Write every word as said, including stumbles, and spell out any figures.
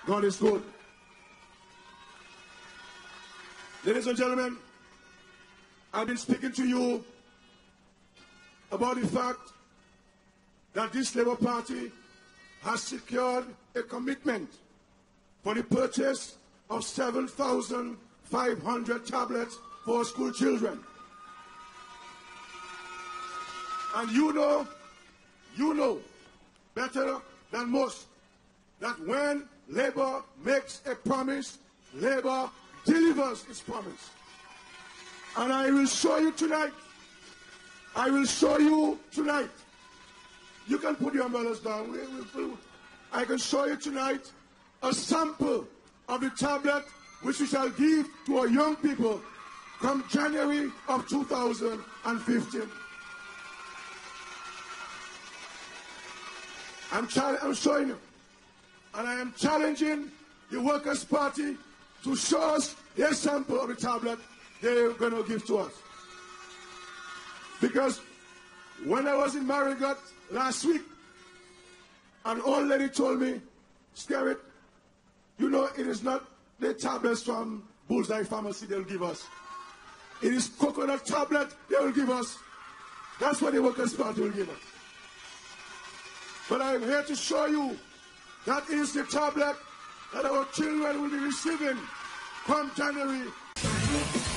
God is good. Ladies and gentlemen, I've been speaking to you about the fact that this Labour Party has secured a commitment for the purchase of seven thousand five hundred tablets for school children. And you know, you know better than most that when Labour makes a promise, Labour delivers its promise. And I will show you tonight, I will show you tonight, you can put your umbrellas down, I can show you tonight a sample of the tablet which we shall give to our young people come January of two thousand fifteen. I'm, I'm showing you, and I am challenging the Workers' Party to show us their sample of the tablet they're going to give to us. Because when I was in Marigot last week, an old lady told me, Skerrit, you know, it is not the tablets from Bullseye Pharmacy they'll give us. It is coconut tablet they will give us. That's what the Workers' Party will give us. But I'm here to show you that is the tablet that our children will be receiving come January.